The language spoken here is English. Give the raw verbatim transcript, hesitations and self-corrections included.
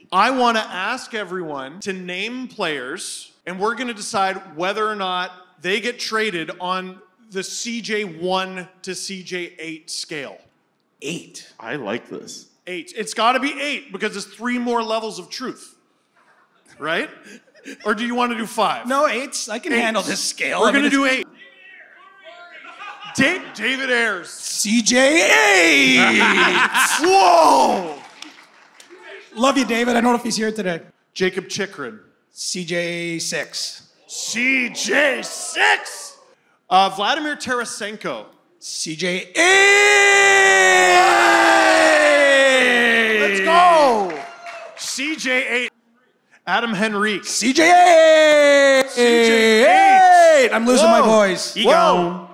I want to ask everyone to name players, and we're going to decide whether or not they get traded on the C J one to C J eight scale. Eight. I like this. Eight. It's got to be eight because it's three more levels of truth. Right? Or do you want to do five? No, eights. I can Eight. handle this scale. We're I mean, going to it's- do eight. Da- David Ayers. C J eight. Whoa! Love you, David. I don't know if he's here today. Jacob Chikrin. C J six. C J six. Uh, Vladimir Tarasenko. C J eight. Let's go. C J eight. Adam Henrique. C J eight. C J eight. I'm losing Whoa. my voice. He Whoa. gone.